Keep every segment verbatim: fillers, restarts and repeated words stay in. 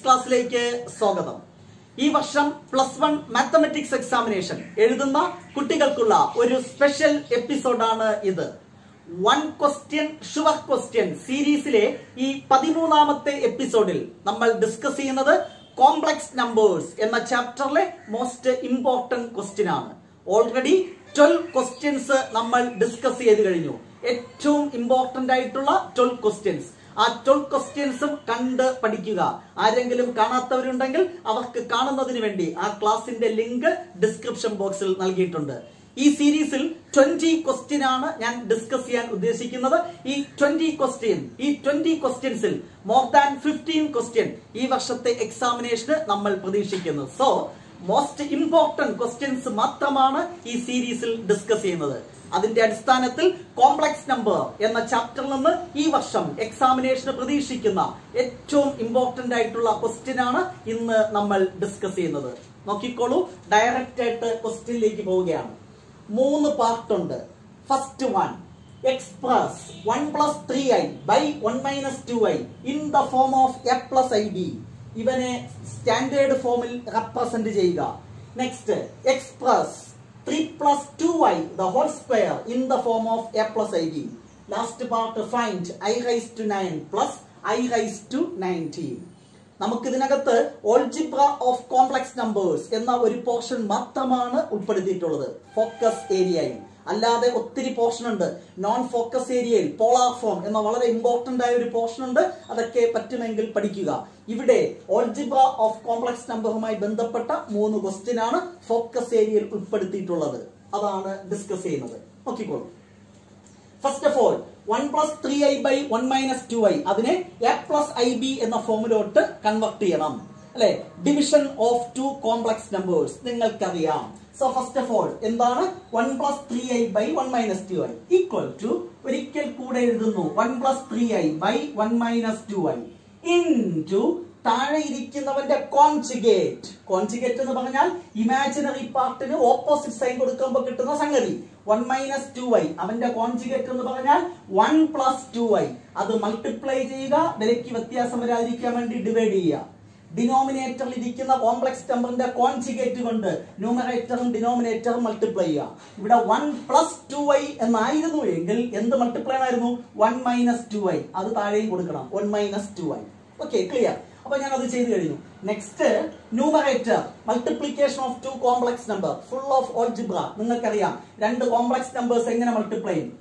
ക്ലാസ്സിലേക്ക് സ്വാഗതം. ഈ വർഷം പ്ലസ് വൺ മാത്തമെറ്റിക്സ് എക്സാമിനേഷൻ എഴുതുന്ന കുട്ടികൾക്കുള്ള ഒരു സ്പെഷ്യൽ എപ്പിസോഡാണ് ഇത്. വൺ ക്വസ്റ്റ്യൻ ഷുവർ ക്വസ്റ്റ്യൻ സീരീസിലെ ഈ പതിമൂന്നാമത്തെ എപ്പിസോഡിൽ നമ്മൾ ഡിസ്കസ് ചെയ്യുന്നത് കോംപ്ലക്സ് നമ്പേഴ്സ് എന്ന ചാപ്റ്ററിലെ മോസ്റ്റ് ഇമ്പോർട്ടന്റ് ക്വസ്റ്റ്യൻ ആണ്. ഓൾറെഡി ട്വൽവ് ക്വസ്റ്റ്യൻസ് നമ്മൾ ഡിസ്കസ് ചെയ്ത് കഴിഞ്ഞു. ഏറ്റവും ഇമ്പോർട്ടന്റ് ആയിട്ടുള്ള ട്വൽവ് ക്വസ്റ്റ്യൻസ്. ആ ട്വൽവ് ക്വസ്റ്റ്യൻസും കണ്ട് പഠിക്കുക. ആരെങ്കിലും കാണാത്തവരുണ്ടെങ്കിൽ അവർക്ക് കാണുന്നതിന് വേണ്ടി ആ ക്ലാസിന്റെ ലിങ്ക് ഡിസ്ക്രിപ്ഷൻ ബോക്സിൽ നൽകിയിട്ടുണ്ട്. ഈ സീരീസിൽ ട്വന്റി ക്വസ്റ്റ്യൻ ആണ് ഞാൻ ഡിസ്കസ് ചെയ്യാൻ ഉദ്ദേശിക്കുന്നത്. ഈ ട്വന്റി ക്വസ്റ്റ്യൻ ഈ ട്വന്റി ക്വസ്റ്റ്യൻസിൽ മോർ ദാൻ ഫിഫ്റ്റീൻ ക്വസ്റ്റ്യൻ ഈ വർഷത്തെ എക്സാമിനേഷന് നമ്മൾ പ്രതീക്ഷിക്കുന്നു. സോ മോസ്റ്റ് ഇമ്പോർട്ടന്റ് ക്വസ്റ്റ്യൻസ് മാത്രമാണ് ഈ സീരീസിൽ ഡിസ്കസ് ചെയ്യുന്നത്. അതിന്റെ അടിസ്ഥാനത്തിൽ കോംപ്ലക്സ് നമ്പർ എന്ന ചാപ്റ്ററിൽ നിന്ന് ഈ വർഷം എക്സാമിനേഷന് പ്രതീക്ഷിക്കുന്ന ഏറ്റവും ഇമ്പോർട്ടന്റ് ആയിട്ടുള്ള ക്വസ്റ്റ്യൻ ആണ് ഇന്ന് നമ്മൾ ഡിസ്കസ് ചെയ്യുന്നത്. നോക്കിക്കോളൂ, ഡയറക്റ്റ് ആയിട്ട് ക്വസ്റ്റ്യനിലേക്ക് പോവുകയാണ്. മൂന്ന് പാർട്ട് ഉണ്ട്. First one, express one plus three i by one minus two i in the form of a plus i b. ഇവനെ സ്റ്റാൻഡേർഡ് ഫോമിൽ റെപ്രസെന്റ് ചെയ്യുക. Next, express three plus two i the whole square in the form of a plus ib. Last part, find I raised to nine plus I raised to nineteen. നമുക്ക് ഇതിനകത്ത് algebra of complex numbers എന്ന ഒരു portion മാത്രമാണ് ഉൾപ്പെടുത്തിയിട്ടുള്ളത് focus ഏരിയയിൽ. അല്ലാതെ ഒത്തിരി portion ഉണ്ട്. നോൺ ഫോക്കസ് ഏരിയയിൽ പോളാർ ഫോം എന്ന വളരെ ഇമ്പോർട്ടന്റ് ആയ ഒരു പോർഷൻ ഉണ്ട്. അതൊക്കെ പറ്റുമെങ്കിൽ പഠിക്കുക. ഇവിടെ ഓൾജിബ്ര ഓഫ് കോംപ്ലക്സ് നമ്പറുമായി ബന്ധപ്പെട്ട മൂന്ന് ക്വസ്റ്റ്യൻ ആണ് ഫോക്കസ് ഏരിയയിൽ ഉൾപ്പെടുത്തിയിട്ടുള്ളത്. അതാണ് ഡിസ്കസ് ചെയ്യുന്നത്. നോക്കിക്കോളൂ. First of all, one plus three i by one minus two i അതിനെ എ പ്ലസ് ഐ ബി എന്ന ഫോമിലോട്ട് കൺവെർട്ട് ചെയ്യണം. അല്ലെ, division of two complex numbers നിങ്ങൾക്കറിയാം. സോ ഫസ്റ്റ് ഓഫ് ഓൾ എന്താണ് one plus three i by one minus two i equal to, ഒരിക്കൽ കൂടെ എഴുതുന്നു, one plus three i by one minus two i into താഴെ ഇരിക്കുന്നവന്റെ conjugate. Conjugate എന്ന് പറഞ്ഞാൽ imaginary പാർട്ടിന് opposite sign കൊടുക്കുമ്പോൾ കിട്ടുന്ന സംഗതി. വൺ മൈനസ് ടു ഐ അവന്റെ കോൺജുഗേറ്റ് എന്ന് പറഞ്ഞാൽ വൺ പ്ലസ് ടു ഐ. അത് മൾട്ടിപ്ലൈ ചെയ്യുക, വിലയ്ക്ക് വ്യത്യാസം വരാതിരിക്കാൻ വേണ്ടി ഡിവൈഡ് ചെയ്യുക. ഡിനോമിനേറ്ററിൽ ഇരിക്കുന്ന കോംപ്ലക്സ് നമ്പറിന്റെ കോൺജുഗേറ്റ് കൊണ്ട് ന്യൂമറേറ്ററും ഡിനോമിനേറ്ററും മൾട്ടിപ്ലൈ ചെയ്യുക. ഇവിടെ വൺ പ്ലസ് ടു ഐ എന്നായിരുന്നു എങ്കിൽ എന്ത് മൾട്ടിപ്ലൈ ആയിരുന്നു? One minus two i. അത് താഴെയും കൊടുക്കണം, one minus two i. Okay, clear. അപ്പൊ ഞാൻ അത് ചെയ്തു കഴിഞ്ഞു. Next, numerator multiplication of two complex number full of algebra. നിങ്ങൾക്കറിയാം രണ്ട് കോംപ്ലക്സ് നമ്പേഴ്സ് എങ്ങനെ മൾട്ടിപ്ലൈ ചെയ്യും.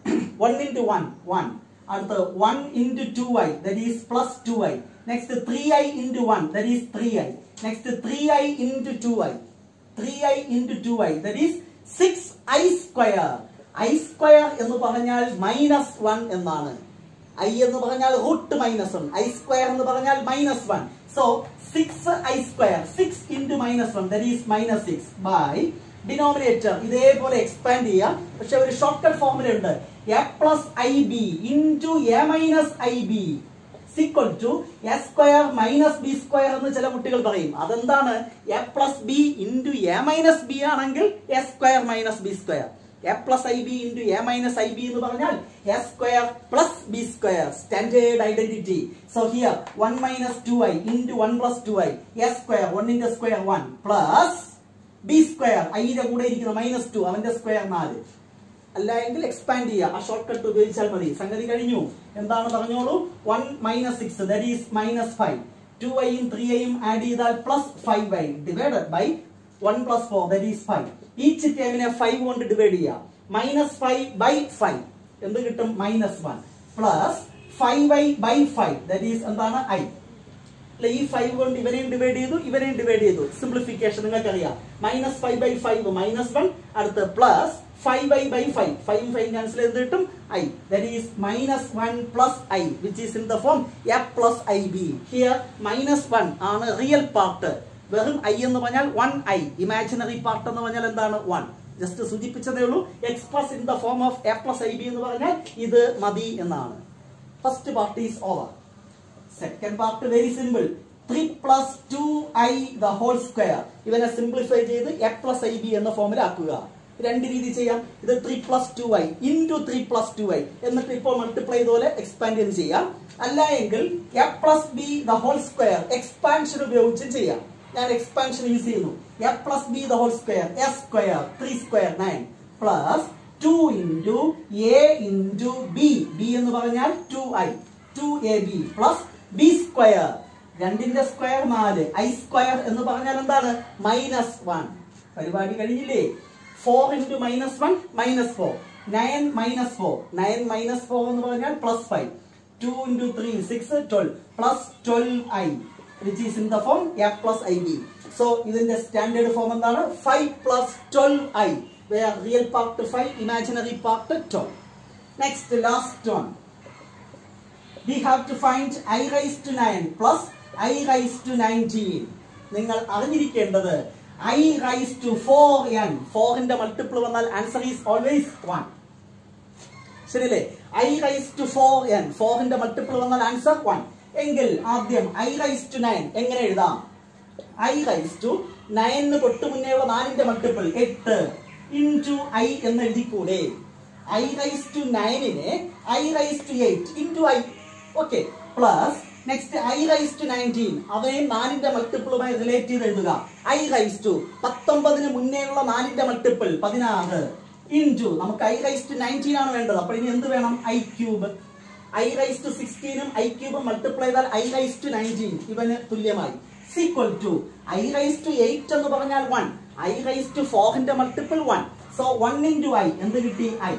വൺ ഇൻറ്റു വൺ വൺ, അടുത്ത് one into two i that is plus two i. Next three i into one that is three i. Next three i into two i three i into two i that is six i square. I square എന്ന് പറഞ്ഞാൽ minus one എന്നാണ്. I എന്ന് പറഞ്ഞാൽ root minus one, i square എന്ന് പറഞ്ഞാൽ minus one. So six i square, six into minus one that is minus six by denominator ഇതേപോലെ expand ചെയ്യാം. പക്ഷെ ഒരു ഷോർട്ട് കട്ട് ഫോർമുല ഉണ്ട്. A plus i b into a minus i b equal to a square minus b square എന്ന് ചില കുട്ടികൾ പറയും. അതെന്താണ്? A plus b into a minus b ആണെങ്കിൽ a square minus b square. A plus i b into a minus i b എന്ന് പറഞ്ഞാൽ a square plus b square. Standard identity. So here one minus two i into one plus two i a square, വണ്ണിന്റെ square one plus b square, ഐയുടെ കൂടെ ഇരിക്കുന്ന minus two അവന്റെ square നാല്. അല്ല എങ്കിൽ എക്സ്പാൻഡ് ചെയ്യുക, ആ ഷോർട്ട് കട്ട് ഉപയോഗിച്ചാൽ മതി. സംഗതി കഴിഞ്ഞു. എന്താണ് പറഞ്ഞോളൂ? One minus six that is minus five. Two ഐയും ത്രീ ഐയും ആഡ് ചെയ്താൽ plus five i divided by one plus four that is five. Each ടേമിനെ ഫൈവ് കൊണ്ട് ഡിവൈഡ് ചെയ്യുക. മൈനസ് ഫൈവ് ബൈ ഫൈവ് എന്ത് കിട്ടും? Minus one plus five i by five that is എന്താണ്? I. ഈ ഫൈവ് കൊണ്ട് ഇവരെയും ഡിവൈഡ് ചെയ്തു, ഇവരെയും ഡിവൈഡ് ചെയ്തു. സിംപ്ലിഫിക്കേഷൻ നിങ്ങൾക്കറിയാം. Minus five by five minus one, അടുത്ത് plus five i by five, five five cancel ചെയ്ത് കിട്ടും i that is minus one plus i which is in the form a plus i b. Here minus one ആണ് real part. വെറും i എന്ന് പറഞ്ഞാൽ one I. Imaginary part എന്ന് പറഞ്ഞാൽ എന്താണ്? One. Just സൂചിപ്പിച്ചതേ ഉള്ളൂ. Express in the form of a plus i b എന്ന് പറഞ്ഞാൽ ഇത് മതി എന്നാണ്. First part is over. Second part very simple. Three plus two i the whole square. ഇവനെ സിംപ്ലിഫൈ ചെയ്ത് എ പ്ലസ് ഐ ബി എന്ന ഫോമിലാക്കുക. രണ്ട് രീതി ചെയ്യാം. ഇത് three plus two i into three plus two i എന്നിട്ട് ഇപ്പോൾ മൾട്ടിപ്ലൈ ഇതുപോലെ എക്സ്പാൻഡ് ചെയ്ത് ചെയ്യാം. അല്ല എങ്കിൽ a plus b the whole square expansion ഉപയോഗിച്ച് ചെയ്യാം. ഞാൻ എക്സ്പാൻഷൻ യൂസ് ചെയ്യുന്നു. A plus b the whole square a square three square nine plus two into a into b b എന്ന് പറഞ്ഞാൽ two i two a b plus b square രണ്ടിന്റെ square നാല് i square എന്ന് പറഞ്ഞാൽ എന്താണ് minus one. പരിപാടി കഴിഞ്ഞില്ലേ? Four into minus one minus four nine minus four nine minus four എന്ന് പറഞ്ഞാൽ plus five two into three six twelve plus twelve I which is in the form a plus i b. So ഇതിന്റെ standard form എന്താണ്? Five plus twelve i where real part five, imaginary part twelve. Next, last one. We have to find I raised to nine plus I raised to nineteen. നിങ്ങൾ അറിഞ്ഞിരിക്കേണ്ടത് I raised to four n. four ന്റെ multiple വന്നാൽ answer is always one. ശരിയല്ലേ? I raised to four n. four ന്റെ multiple വന്നാൽ answer one. എങ്കിൽ ആദ്യം I raised to nine എങ്ങനെ എഴുതാം? I raised to nine ന് തൊട്ട് മുന്നേയുള്ള നാലിന്റെ മൾട്ടിപ്പിൾ എട്ട് into I എന്ന് എഴുതിക്കൂടെ? I raised to nine നെ I raised to eight into I. Okay. Plus next I raised to nineteen അവയും നാലിന്റെ മൾട്ടിപ്പിളുമായി റിലേറ്റ് ചെയ്ത് എഴുതുക. I raised to പത്തൊമ്പതിന് മുന്നേയുള്ള നാലിന്റെ മൾട്ടിപ്പിൾ പതിനാറ് ഇൻറ്റു നമുക്ക് I raised to nineteen ആണ് വേണ്ടത്. അപ്പോൾ ഇനി എന്ത് വേണം? I cube. I raised to sixteen ഉം I ക്യൂബും മൾട്ടിപ്ലൈ ചെയ്താൽ I raised to nineteen ഇവന് തുല്യമായി. equal to I raised to eight എന്ന് പറഞ്ഞാൽ one. I raised to four ന്റെ മൾട്ടിപ്പിൾ one. So one into I എന്ത് കിട്ടി? I.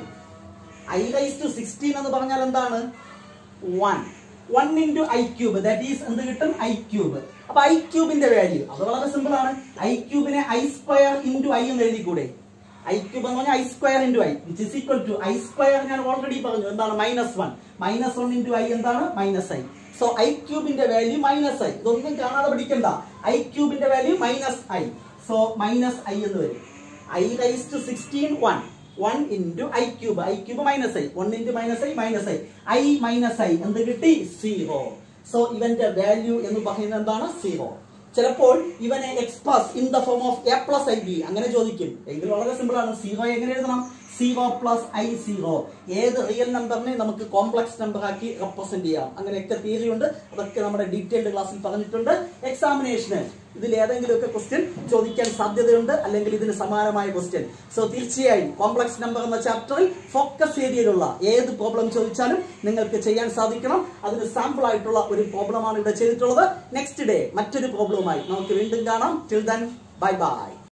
I raised to sixteen എന്ന് പറഞ്ഞാൽ എന്താണ്? one. one into I cube that is എന്ത് കിട്ടും? I cube. അപ്പൊ I ക്യൂബിന്റെ വാല്യൂ അത് വളരെ സിമ്പിൾ ആണ്. I ക്യൂബിനെ I സ്ക്വയർ into I എന്ന് എഴുതിക്കൂടെ? I ക്യൂബ് എന്ന് പറഞ്ഞാൽ I square into I which is equal to I square ഞാൻ ഓൾറെഡി പറഞ്ഞു എന്താണ്? Minus one. Minus one into I എന്താണ്? Minus i. സോ I ക്യൂബിന്റെ വാല്യൂ മൈനസ് ഐ. ഇതൊന്നും കാണാതെ പഠിക്കണ്ട. I ക്യൂബിന്റെ value minus i. So minus i എന്ന് വരും. I raised to sixteen one. one into I cube. I cube minus I. one into minus I minus I. I minus I എന്ത് കിട്ടി? Zero. So ഇവന്റെ value എന്ന് പറയുന്നത് എന്താണ്? Zero. ചിലപ്പോൾ ഇവനെ express in the form of a plus i b അങ്ങനെ ചോദിക്കും. എങ്കിൽ വളരെ സിമ്പിൾ ആണ്. സീറോ എങ്ങനെ എഴുതണം? Zero plus i zero. ഏത് റിയൽ നമ്പറിനെ നമുക്ക് കോംപ്ലക്സ് നമ്പർ ആക്കി റെപ്രസെന്റ് ചെയ്യാം. അങ്ങനെയൊക്കെ തിയറി ഉണ്ട്. അതൊക്കെ നമ്മുടെ ഡീറ്റെയിൽഡ് ക്ലാസ്സിൽ പറഞ്ഞിട്ടുണ്ട്. എക്സാമിനേഷന് ഇതിൽ ഏതെങ്കിലുമൊക്കെ ക്വസ്റ്റ്യൻ ചോദിക്കാൻ സാധ്യതയുണ്ട്, അല്ലെങ്കിൽ ഇതിന് സമാനമായ ക്വസ്റ്റ്യൻ. സോ തീർച്ചയായും കോംപ്ലക്സ് നമ്പർ എന്ന ചാപ്റ്ററിൽ ഫോക്കസ് ഏരിയയിലുള്ള ഏത് പ്രോബ്ലം ചോദിച്ചാലും നിങ്ങൾക്ക് ചെയ്യാൻ സാധിക്കണം. അതിന് സാമ്പിൾ ആയിട്ടുള്ള ഒരു പ്രോബ്ലമാണ് ഇവിടെ ചെയ്തിട്ടുള്ളത്. നെക്സ്റ്റ് ഡേ മറ്റൊരു പ്രോബ്ലവുമായി നമുക്ക് വീണ്ടും കാണാം. Till then bye by.